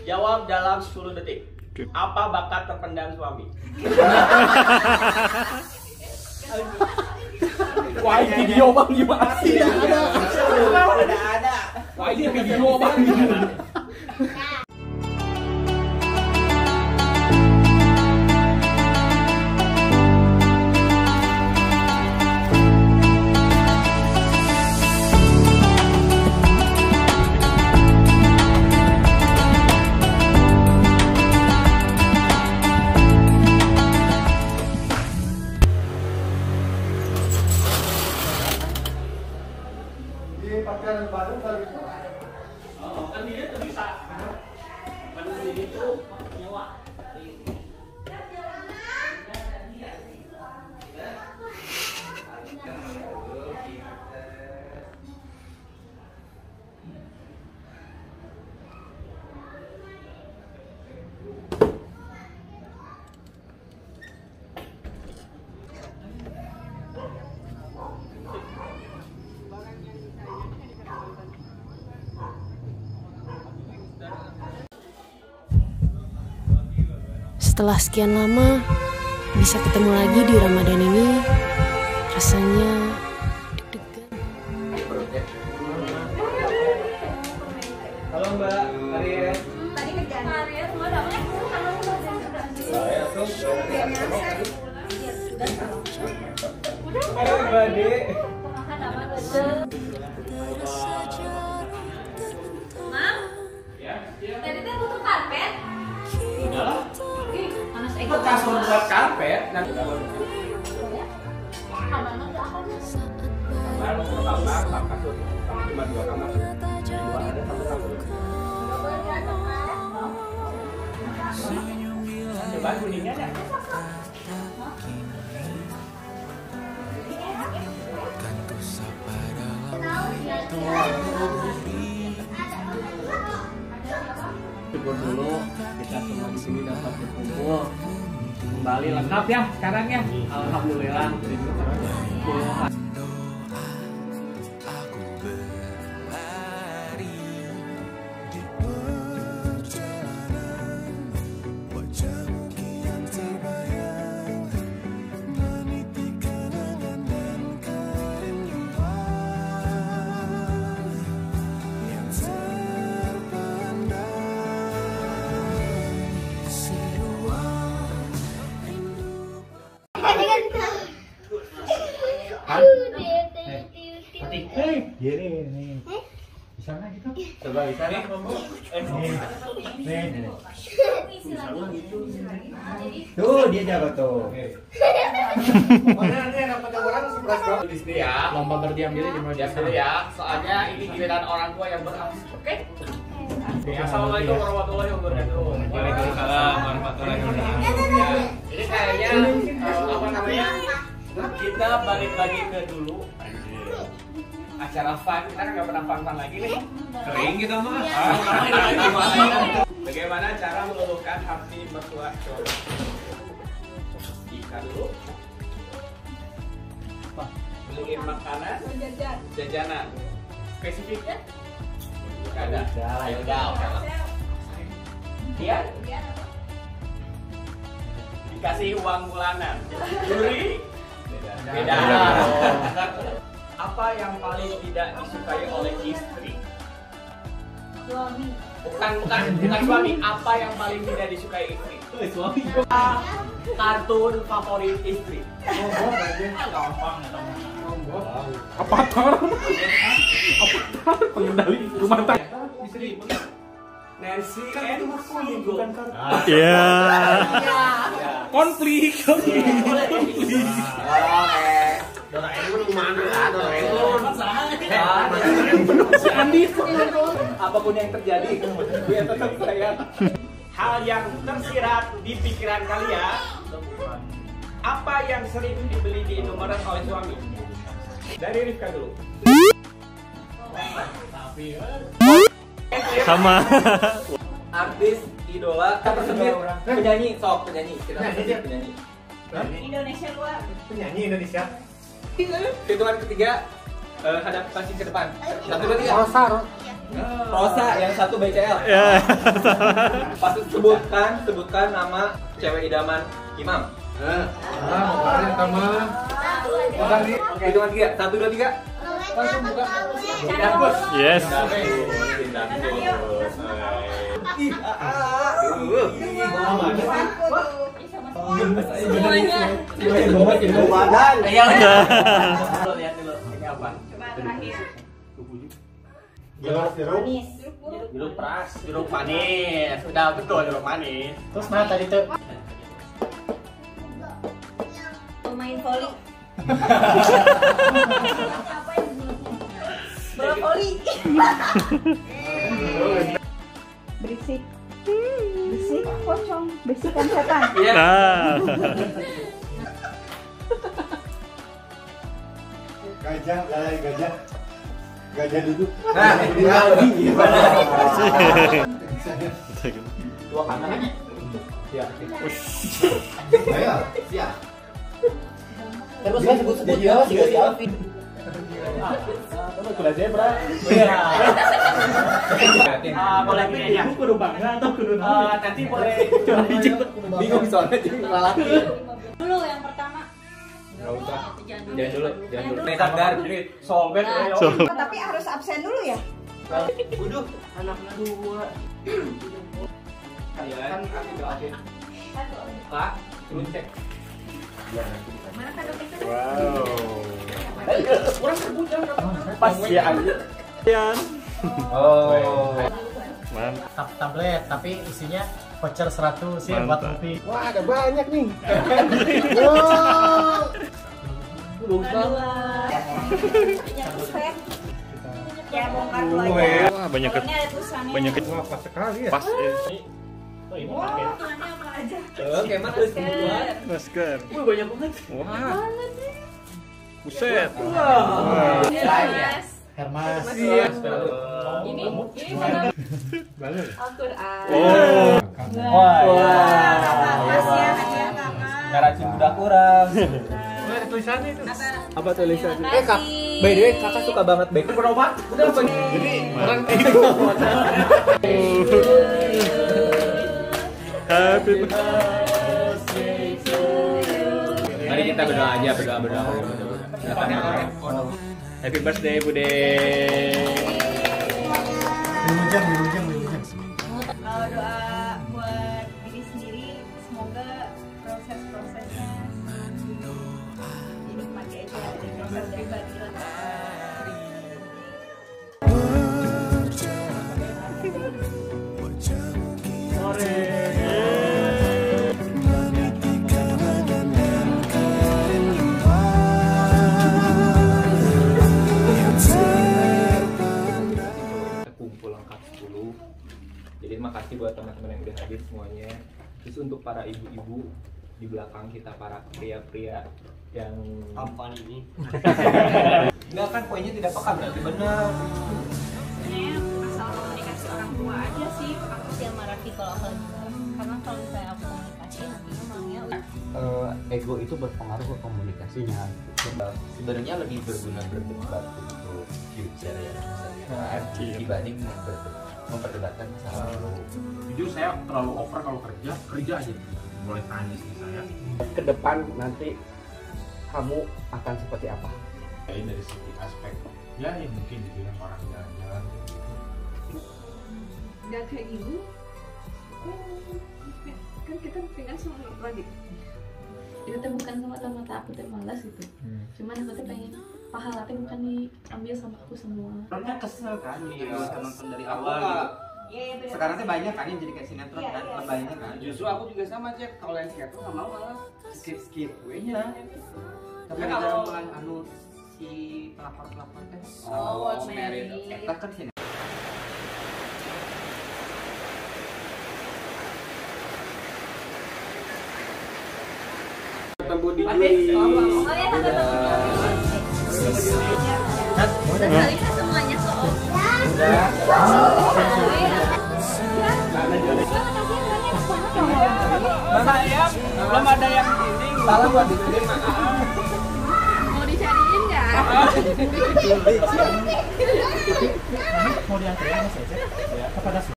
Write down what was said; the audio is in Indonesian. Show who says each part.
Speaker 1: Jawab dalam 10 detik. Apa bakat terpendam suami?
Speaker 2: Wah, video bang gimana sih?
Speaker 1: Ada.
Speaker 2: Wah, ini video bang gimana?
Speaker 3: Pakaian baru kali itu.
Speaker 1: Oh, kan dia tuh bisa. Kan ini tuh nyewa.
Speaker 4: Setelah sekian lama bisa ketemu lagi di Ramadan ini, rasanya deg-degan.
Speaker 2: Halo Mbak, Ariel.
Speaker 5: Tadi kerjaan Ariel semua dapat.
Speaker 2: Saya tuh.
Speaker 5: Udah.
Speaker 2: Mbak De.
Speaker 5: Mam, tadi teh butuh karpet.
Speaker 1: Udahlah.
Speaker 5: Panas
Speaker 1: Itu kasur buat karpet. Nanti
Speaker 5: Kamar
Speaker 1: kamar, kasur. Kamu cuma 2 kamar. 2 ada 1 kasur. Coba kuningnya ada.
Speaker 2: Syukur dulu kita semua di sini dapat berkumpul kembali lengkap ya sekarang ya. Alhamdulillah. Gini nih. Bisa nggak gitu?
Speaker 1: Coba bisa nih.
Speaker 2: Nih.
Speaker 3: Tuh dia jago tuh.
Speaker 1: Mana nanti yang dapat orang 11 di sini ya.
Speaker 2: Lomba berdiam diri di
Speaker 1: Diam dulu ya. Soalnya ini giliran orang tua yang beraksi. Oke? Assalamualaikum warahmatullahi wabarakatuh.
Speaker 2: Waalaikumsalam warahmatullahi wabarakatuh.
Speaker 1: Ya, ini kayaknya apa namanya? Kita balik lagi ke dulu. Acara fun, kita kan nggak pernah fun lagi nih.
Speaker 2: Kering kita mah.
Speaker 1: Bagaimana cara mengeluhkan hati mertua cowok? Ikan dulu. Beliin makanan, jajanan. Spesifiknya? Nggak ada. Ayo udah, oke lah. Dia? Dikasih uang bulanan. Juri? Beda. Apa yang paling tidak disukai oleh istri?
Speaker 5: Suami.
Speaker 1: Bukan suami. Apa yang paling tidak disukai istri?
Speaker 2: Suami.
Speaker 1: Kartun favorit istri.
Speaker 2: Gampang Avatar. Pengendali rumah tangga.
Speaker 1: Istri. Nancy and Hugo.
Speaker 2: Iya. Konflik.
Speaker 1: Doraemon kemana? Doraemon.
Speaker 2: Si Andi.
Speaker 1: Apapun yang terjadi, dia tetap sayang. Hal yang tersirat di pikiran kalian, apa yang sering dibeli di Indomaret oleh suami? Dari Rifka dulu.
Speaker 2: Sama.
Speaker 1: Artis idola penyanyi kita penyanyi.
Speaker 5: Indonesia luar.
Speaker 3: Penyanyi Indonesia.
Speaker 1: Hitungan ketiga, hadap pasti ke depan. 1, 2, 3.
Speaker 3: Rosa.
Speaker 1: Rosa, yang satu BCL.
Speaker 6: Ya.
Speaker 1: Pas sebutkan nama cewek idaman Imam.
Speaker 3: Kemarin sama.
Speaker 1: Oke, hitungan 3. 1, 2, 3. Langsung buka. Dapus.
Speaker 6: Yes.
Speaker 5: Semuanya.
Speaker 1: Lihat dulu. Ini apa?
Speaker 5: Coba terakhir.
Speaker 3: Jeruk.
Speaker 5: Manis.
Speaker 1: Jeruk peras, jeruk manis. Sudah betul jeruk manis.
Speaker 3: Terus mana tadi tuh?
Speaker 5: Pemain voli. Bola voli. Berisik. Berisik pocong, bisikan setan.
Speaker 1: Iya.
Speaker 6: Nah.
Speaker 3: Gajah duduk.
Speaker 1: Nah, gimana? Dua kanan aja. Siap.
Speaker 3: Ayo.
Speaker 1: Siap.
Speaker 2: Terus kan sebut-sebut ya, si Alvin.
Speaker 3: Kuda zebra.
Speaker 1: Iya.
Speaker 2: Boleh pilih ya. Kudu bangga atau kudu
Speaker 1: Nanti boleh coba bingung soalnya jadi lalaki.
Speaker 5: Dulu yang pertama.
Speaker 1: Enggak usah.
Speaker 5: Jangan
Speaker 1: Jangan dulu. Nih sadar jadi sobek ya.
Speaker 5: Tapi harus absen dulu ya.
Speaker 1: Waduh, anaknya 2. Kalian tidak ada. Kak, turun cek.
Speaker 5: Mana kado itu?
Speaker 1: Kurang terbuka.
Speaker 6: Pas ya anjir.
Speaker 1: Oh.
Speaker 6: Mantap.
Speaker 3: Tablet tapi isinya voucher 100 sih
Speaker 6: Mantap.
Speaker 3: 4 rupiah. Wah, ada banyak nih.
Speaker 5: Punya puspet. Ya bongkar dulu aja.
Speaker 6: Wah, banyak
Speaker 5: Kalau ini ada tulisannya.
Speaker 6: banyak
Speaker 3: Wah, pas sekali ya.
Speaker 6: pas ya.
Speaker 5: Wah, tulisannya apa aja?
Speaker 1: Oke, mak terus kemudian.
Speaker 6: Masker.
Speaker 1: Wih, banyak banget.
Speaker 6: Wah. Buset.
Speaker 5: Ini Mas.
Speaker 3: Hermas.
Speaker 1: Iya.
Speaker 5: Ini mana? Al-Qur'an.
Speaker 6: Oh.
Speaker 1: Wah.
Speaker 5: Mas ya, hadiah kakak.
Speaker 1: Ngaracin udah kurang.
Speaker 3: Ada tulisannya itu.
Speaker 1: Apa tulisannya?
Speaker 5: Terima
Speaker 1: Kak,
Speaker 5: kasih.
Speaker 1: by the way, kakak suka banget bacon berobat. Udah apa?
Speaker 3: Jadi orang
Speaker 6: Happy
Speaker 1: Mari kita berdoa aja, berdoa.
Speaker 6: Happy birthday Bude.
Speaker 3: dilujang.
Speaker 5: Kalau doa buat diri sendiri, semoga proses-prosesnya dinikmati aja dan proses pribadi lah.
Speaker 1: Kumpul lengkap 10. Jadi makasih buat teman-teman yang udah hadir semuanya. Terus untuk para ibu-ibu di belakang kita, para pria-pria yang
Speaker 2: Tampan ini.
Speaker 1: enggak kan poinnya tidak peka berarti benar.
Speaker 5: Sebenarnya asal komunikasi orang tua aja sih, aku yang marahi kalau aku lagi marah. Karena kalau misalnya aku komunikasi, nantinya malangnya
Speaker 2: Ego itu berpengaruh ke komunikasinya. Sebenarnya lebih berguna berdebat untuk future ya misalnya dibanding memperdebatkan masalah lalu.
Speaker 7: Jujur saya terlalu over kalau kerja aja boleh tanya sama saya.
Speaker 2: Ke depan nanti kamu akan seperti apa?
Speaker 7: Dari segi aspek ya mungkin dibilang orang jalan-jalan
Speaker 8: Gak kayak ibu kan kita pengen sama lagi itu tuh bukan semata-mata aku tuh malas gitu cuman aku tuh pengen pahala tuh bukan diambil sama aku semua.
Speaker 2: Karena kesel kan nih nonton dari
Speaker 1: Aku
Speaker 2: awal gitu.
Speaker 5: Iya,
Speaker 2: Sekarang tuh banyak kan yang jadi kayak sinetron
Speaker 5: Iya,
Speaker 2: kan
Speaker 5: iya,
Speaker 2: lebaynya kan.
Speaker 1: Justru aku juga sama Cep, kalau yang sinetron nggak mau malah skip gue-nya.
Speaker 2: Tapi
Speaker 1: Ya,
Speaker 2: kalau
Speaker 1: kalau-
Speaker 2: anu si pelakor teh
Speaker 5: Oh,
Speaker 2: merit
Speaker 5: Merit.
Speaker 2: eta kan sinetron.
Speaker 1: Ketemu di
Speaker 5: Oh ya, kali kan semuanya soal.
Speaker 1: Sayang, belum ada yang ini. Salah buat ditulis maaf.
Speaker 8: Mau dicariin nggak?
Speaker 3: Mau diantarin Mas Cecep ya kepada